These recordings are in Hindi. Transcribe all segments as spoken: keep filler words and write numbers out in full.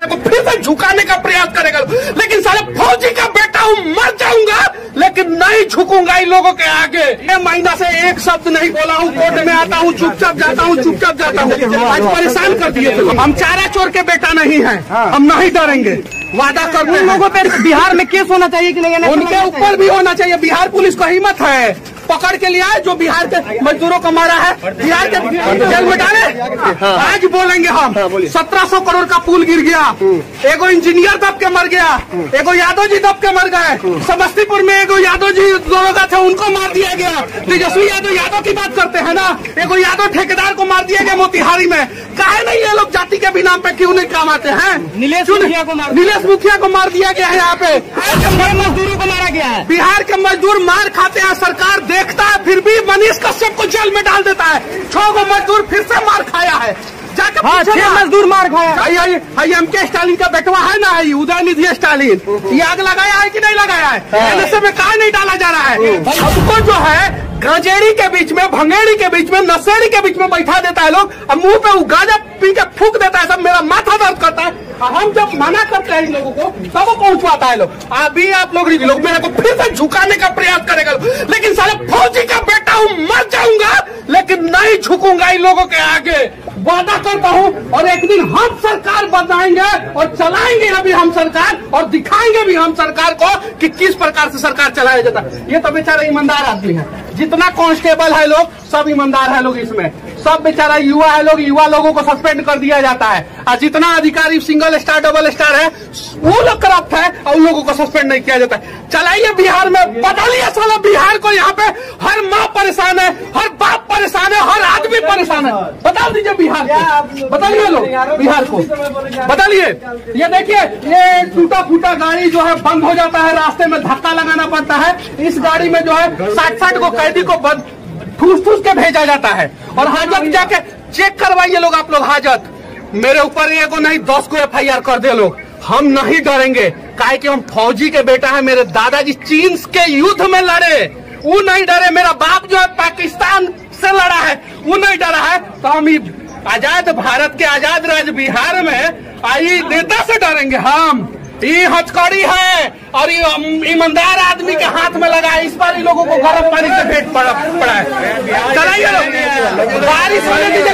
को फिर से झुकाने का प्रयास करेगा, लेकिन साले फौजी का बेटा हूँ, मर जाऊंगा लेकिन नहीं झुकूंगा इन लोगों के आगे। एक महीना से एक शब्द नहीं बोला हूँ, कोर्ट में आता हूँ चुपचाप जाता हूँ, चुपचाप जाता हूँ। आज परेशान कर दिए। हम चारा चोर के बेटा नहीं है, हम नहीं डरेंगे, वादा करते हैं। लोगों पे बिहार में केस होना चाहिए कि नहीं? उनके ऊपर भी होना चाहिए। बिहार पुलिस को हिम्मत है, पकड़ के लिया जो बिहार के मजदूरों को मारा है, बिहार के जेल में डाले। आज बोलेंगे हम, सत्रह सौ करोड़ का पुल गिर गया, एगो इंजीनियर दब के मर गया, एगो यादव जी दब के मर गए, समस्तीपुर में एगो यादव जी दोनों का थे उनको मार दिया गया। तेजस्वी यादव यादव की बात करते हैं ना, एगो यादव ठेकेदार को मार दिया गया मोतिहारी में। काहे नहीं ये लोग जाति के भी नाम पे क्यों नहीं काम आते हैं? नीलेश मुखिया को मार नीलेश मुखिया को मार दिया गया है। यहाँ पे मजदूरों को मारा गया है। बिहार के मजदूर मार खाते हैं, सरकार देखता है, फिर भी मनीष कश्यप को जेल में डाल देता है। छह गो मजदूर फिर से मार खाया है, जाकर हाँ, छह मजदूर मार खाया। एम के स्टालिन का बेटवा है ना, उदयनिधि स्टालिन, ये आग लगाया है कि नहीं लगाया है? एनएसए में कहा नहीं डाला जा रहा है? हमको जो है गांजेड़ी के बीच में, भंगेड़ी के बीच में, नशेड़ी के बीच में बैठा देता है लोग, और मुंह पे गांजा पी के फूक देता है। सब मेरा माथा दर्द करता है। हम जब मना करते हैं इन लोगों को तब वो पहुंचवाता है लोग। अभी आप लोग लोग मेरे को फिर से झुकाने का प्रयास करेगा, लेकिन साले फौजी का बेटा हूँ, मर जाऊंगा लेकिन नहीं झुकूंगा इन लोगों के आगे, वादा करता हूँ। और एक दिन हम सरकार बनाएंगे और चलाएंगे अभी हम सरकार, और दिखाएंगे भी हम सरकार को कि किस प्रकार से सरकार चलाया जाता है। ये तो बेचारा ईमानदार आदमी है, जितना कांस्टेबल है लोग सब ईमानदार है लोग, इसमें सब बेचारा युवा है लोग, युवा लोगों को सस्पेंड कर दिया जाता है। और जितना अधिकारी सिंगल स्टार डबल स्टार है वो लोग करप्ट है और उन लोगों को सस्पेंड नहीं किया जाता है। चलाइए बिहार में, बदलिए साला बिहार को। यहाँ पे हर माँ परेशान है, हर बाप परेशान है, हर आदमी परेशान है। बता दीजिए बिहार को, बताइए लोग बिहार को, बताइए। ये देखिए, ये टूटा फूटा गाड़ी जो है बंद हो जाता है, रास्ते में धक्का लगाना पड़ता है। इस गाड़ी में जो है साठ साठ को कैदी को बंद ठूस ठूस के भेजा जाता है। और हाजत जाके चेक करवाइए लोग, आप लोग हाजत। मेरे ऊपर एक को नहीं दस को एफ आई आर कर दे लोग, हम नहीं डरेंगे। काहे कि हम फौजी के बेटा है, मेरे दादाजी चीन के युद्ध में लड़े, वो नहीं डरे। मेरा बाप जो है पाकिस्तान से लड़ा है, वो नहीं डरा है। तो हम आजाद भारत के आजाद राज्य बिहार में आई नेता से डरेंगे हम? ये हथकड़ी है और ये ईमानदार आदमी के हाथ में लगा है। इस बार इन लोगों को गर्म पानी से भेंट पड़ा पड़ा है। चलाइए लोग, बारिश होने की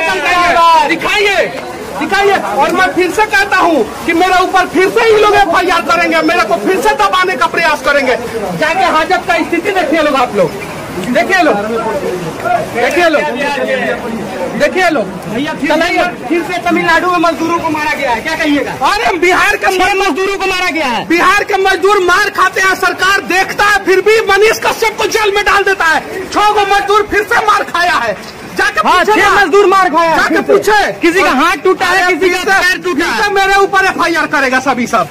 जगह दिखाइए दिखाइए। और मैं फिर से कहता हूँ कि मेरे ऊपर फिर से ही लोग एफ आई आर करेंगे, मेरे को फिर से दबाने का प्रयास करेंगे। जाके हाजत का स्थिति देखिए लोग, आप लोग देखिए लोग, देखिए लोग, देखिए लोग। भैया फिर से तमिलनाडु में मजदूरों को मारा गया है, क्या कहिएगा? अरे बिहार के मजदूरों को मारा गया है। बिहार के मजदूर मार खाते हैं, सरकार देखता है, फिर भी मनीष कश्यप को जेल में डाल देता है। छह गो मजदूर फिर से मार खाया है, जाके हाँ, छह मजदूर मार खाया, जाके पूछे। किसी का हाथ टूटा है, किसी का पैर टूटा है। मेरे ऊपर एफ आई आर करेगा सभी सब।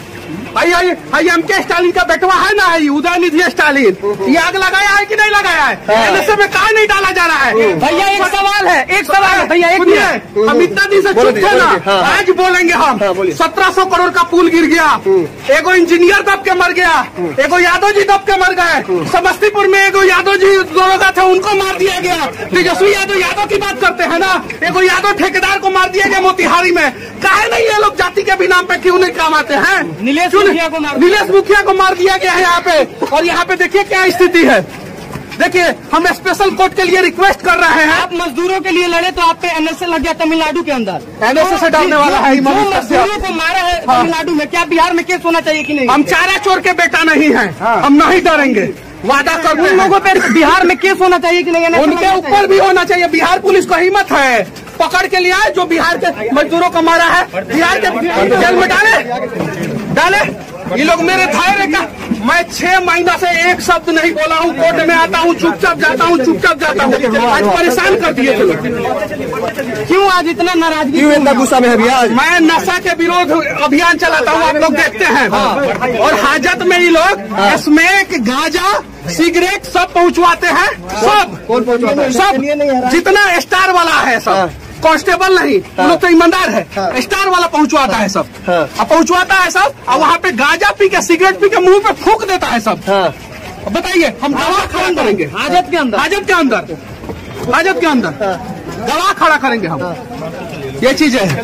एम के स्टालिन का बेटवा है ना, उदयनिधि स्टालिन, ये आग लगाया है कि नहीं लगाया है? एनएसए में कहा नहीं डाला जा रहा है? भैया एक सवाल है, एक सवाल है भैया, एक मिनट। हम इतना दिन से चुप थे ना, आज बोलेंगे हम। सत्रह सौ करोड़ का पुल गिर गया, एगो इंजीनियर दब के मर गया, एगो यादव जी दब के मर गए, समस्तीपुर में एगो यादव जी दोनों का थे उनको मार दिया गया। तेजस्वी यादव यादव की बात करते हैं ना, एगो यादव ठेकेदार को मार दिया गया मोतिहारी में। काहे नहीं ये लोग जाति के भी नाम पे क्यों नहीं काम आते हैं? नीलेश मुखिया को मार नीलेश मुखिया को मार दिया गया है यहाँ पे। और यहाँ पे देखिए क्या स्थिति है, देखिए हम स्पेशल कोर्ट के लिए रिक्वेस्ट कर रहे हैं। आप मजदूरों के लिए लड़े तो आप पे एनएसए लग गया तमिलनाडु के अंदर, एनएसए से डालने वाला है। मजदूरों को मारा है तमिलनाडु में, क्या बिहार में केस होना चाहिए कि नहीं? हम चारा चोर के बेटा नहीं है, हम नहीं डरेंगे, वादा करते हैं। उन लोगों पे बिहार में केस होना चाहिए कि नहीं? उनके ऊपर भी होना चाहिए। बिहार पुलिस को हिम्मत है, पकड़ के लिया जो बिहार के मजदूरों को मारा है, बिहार के जेल में डाले डाले ये लोग। मेरे धैर्य का, मैं छह महीना से एक शब्द नहीं बोला हूँ, कोर्ट में आता हूँ चुपचाप जाता हूँ, चुपचाप जाता हूँ। आज परेशान कर दिए थे लोग। क्यों आज इतना नाराजगी, क्यों इतना गुस्सा में है? आज मैं नशा के विरोध अभियान चलाता हूँ, आप लोग देखते हैं। और हाजत में ही लोग स्मैक, गांजा, सिगरेट सब पहुँचवाते हैं। सब कौन पहुँचवाता? सब जितना स्टार वाला है सब, कांस्टेबल नहीं, हाँ। लोग तो ईमानदार है, हाँ। स्टार वाला पहुंचवाता है सब, हाँ। अब पहुंचवाता है सब, और वहाँ पे गांजा पी के सिगरेट पी के मुंह पे फूंक देता है सब। हाँ। बताइए हम गवाह खड़ा करेंगे हाजत के अंदर, हाजत के अंदर, हाजत के अंदर गवाह खड़ा करेंगे हम। ये चीज है।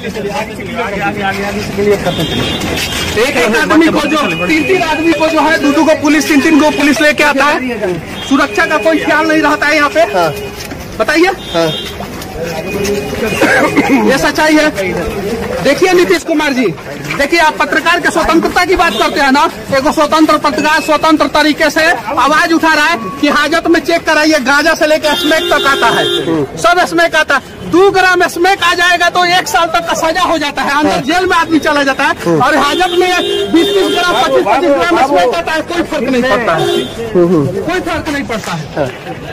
एक एक आदमी को जो तीन तीन आदमी को जो है दो दो को पुलिस तीन तीन को पुलिस लेके आता है, सुरक्षा का कोई ख्याल नहीं रहता है यहाँ पे। हाँ। बताइए। हाँ। ये सच्चाई है। देखिए नीतीश कुमार जी, देखिए आप पत्रकार के स्वतंत्रता की बात करते हैं ना, एक स्वतंत्र पत्रकार स्वतंत्र तरीके से आवाज उठा रहा है कि हाजत में चेक कराइए, गांजा से लेकर स्मैक तक आता है, सब स्मैक आता है। दो ग्राम स्मैक आ जाएगा तो एक साल तक का सजा हो जाता है, अंदर जेल में आदमी चला जाता है। और हाजत में बीस बीस ग्राम पच्चीस पच्चीस ग्राम स्मैक आता है, कोई फर्क नहीं पड़ता है, कोई फर्क नहीं पड़ता है।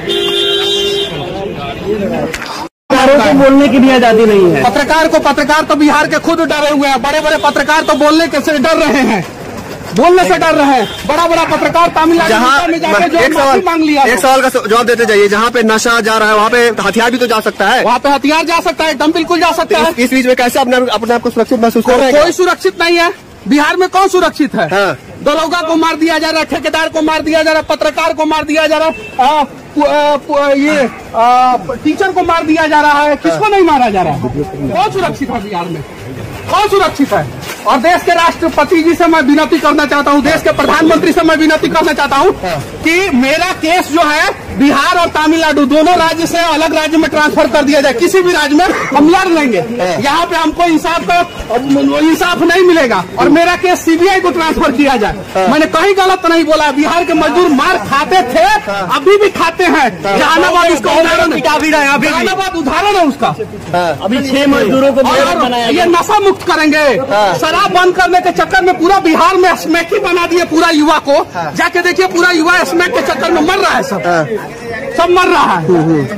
पत्रकारों को बोलने की भी आजादी नहीं है। पत्रकार को पत्रकार तो बिहार के खुद डरे हुए हैं, बड़े बड़े पत्रकार तो बोलने के से डर रहे हैं, बोलने से डर रहे हैं। बड़ा बड़ा पत्रकार तमिलनाडु में जाके जो माफी मांग लिया। एक सवाल का जवाब देते जाइए, जहाँ पे नशा जा रहा है वहाँ पे हथियार भी तो जा सकता है, वहाँ पे हथियार जा सकता है, एकदम बिल्कुल जा सकता है। इस बीच में कैसे अपने अपने आप को सुरक्षित महसूस कर रहे हैं? कोई सुरक्षित नहीं है बिहार में। कौन सुरक्षित है? हाँ। दरोगा को मार दिया जा रहा है, ठेकेदार को मार दिया जा रहा है, पत्रकार को मार दिया जा रहा है, ये टीचर को मार दिया जा रहा है। किसको नहीं मारा जा रहा है? कौन सुरक्षित है बिहार में? कौन सुरक्षित है? और देश के राष्ट्रपति जी से मैं विनती करना चाहता हूँ, देश के प्रधानमंत्री से मैं विनती करना चाहता हूँ कि मेरा केस जो है बिहार और तमिलनाडु दोनों राज्य से अलग राज्य में ट्रांसफर कर दिया जाए। किसी भी राज्य में हम लड़ लेंगे, यहाँ पे हमको इंसाफ का इंसाफ नहीं मिलेगा और मेरा केस सीबीआई को ट्रांसफर किया जाए। मैंने कहीं गलत नहीं बोला। बिहार के मजदूर मार खाते थे, अभी भी खाते हैं। जहानाबाद उसका उदाहरण, जहानाबाद उदाहरण है उसका। अभी छह मजदूरों को बनाया। ये नशा मुक्त करेंगे, शराब बंद करने के चक्कर में पूरा बिहार में स्मैक ही बना दिए पूरा युवा को। जाके देखिए पूरा युवा स्मैक के चक्कर में मर रहा है, सब सब मर रहा है।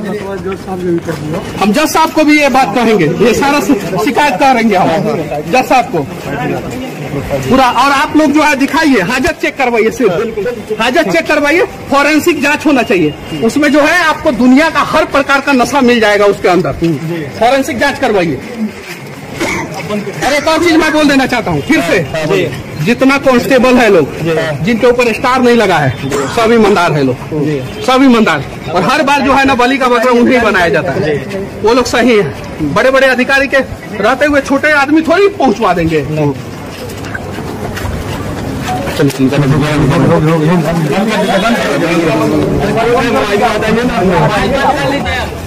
हम जज साहब को भी ये बात कहेंगे, ये सारा शिकायत करेंगे हम जज साहब को पूरा। और आप लोग जो है दिखाइए, हाजत चेक करवाइए, सिर्फ हाजत चेक करवाइए, फॉरेंसिक जांच होना चाहिए उसमें। जो है आपको दुनिया का हर प्रकार का नशा मिल जाएगा उसके अंदर, फॉरेंसिक जांच करवाइए। और एक और चीज मैं बोल देना चाहता हूँ फिर से, जितना कांस्टेबल है लोग जिनके ऊपर स्टार नहीं लगा है, सब ईमानदार है लोग, सब ईमानदार। और हर बार जो है ना बलि का बकरा उन्हें बनाया जाता है, वो लोग सही है। बड़े बड़े अधिकारी के रहते हुए छोटे आदमी थोड़ी पहुंचवा देंगे।